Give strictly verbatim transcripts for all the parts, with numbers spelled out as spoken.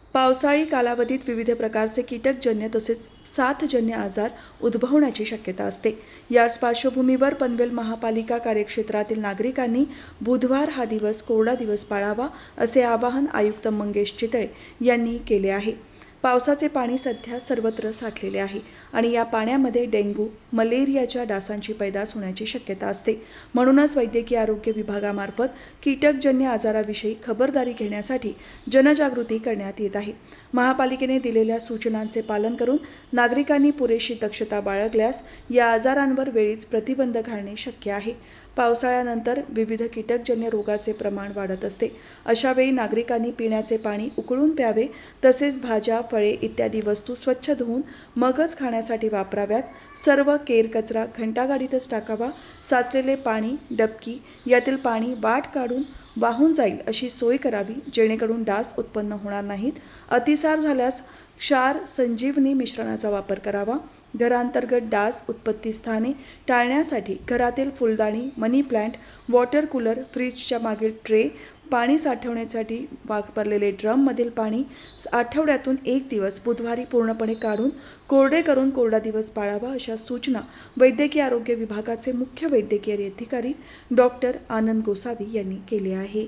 पावसाळी कालावधीत विविध प्रकारचे कीटकजन्य तसेच साथजन्य आजार उद्भवण्याची शक्यता असते। याच पार्श्वभूमीवर पनवेल महापालिका कार्यक्षेत्रातील नागरिकांनी बुधवार हा दिवस कोरडा दिवस पाळावा असे आवाहन आयुक्त मंगेश चितळे यांनी केले आहे। पावसाचे पाणी सध्या सर्वत्र साठलेले आहे आणि या पाण्यामध्ये डेंग्यू, मलेरियाच्या डासांची पैदास होण्याची शक्यता असते। म्हणूनच वैद्यकीय आरोग्य विभागामार्फत कीटकजन्य आजाराविषयी खबरदारी घेण्यासाठी जनजागृती करण्यात येत आहे। महापालिकेने दिलेल्या सूचनांचे पालन करून नागरिकांनी पुरेशी दक्षता बाळगल्यास या आजारांवर वेळीच प्रतिबंध घालणे शक्य आहे। पावसाळ्यानंतर विविध कीटकजन्य रोगाचे प्रमाण वाढत असते। अशा वेळी नागरिकांनी पिण्याचे पाणी उकळून प्यावे, तसेच भाज्या, फळे इत्यादी वस्तू स्वच्छ धुवून मगच खाण्यासाठी वापराव्यात। सर्व केर कचरा घंटागाडीतच टाकावा। साचलेले पाणी, डबकी यातील पाणी वाट काढून वाहून जाईल अशी सोय करावी, जेणेकरून डास उत्पन्न होणार नाहीत। अतिसार झाल्यास क्षार संजीवनी मिश्रणाचा वापर करावा। घरांतर्गत डास उत्पत्ती स्थाने टाळण्यासाठी घरातील फुलदाणी, मनी प्लांट, वॉटर कूलर, फ्रीजच्या मागील ट्रे, पाणी साठवण्यासाठी वापरलेले ड्रममधील पाणी आठवड्यातून एक दिवस बुधवारी पूर्णपणे काढून कोरडे करून कोरडा दिवस पाळावा, अशा सूचना वैद्यकीय आरोग्य विभागाचे मुख्य वैद्यकीय अधिकारी डॉक्टर आनंद गोसावी यांनी केले आहे।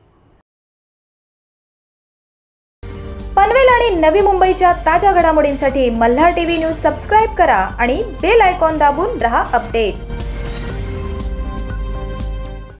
पनवेल आणि नवी मुंबईच्या ताज्या घडामोडींसाठी मल्हार टीव्ही न्यूज सबस्क्राइब करा आणि बेल आयकॉन दाबून रहा अपडेट।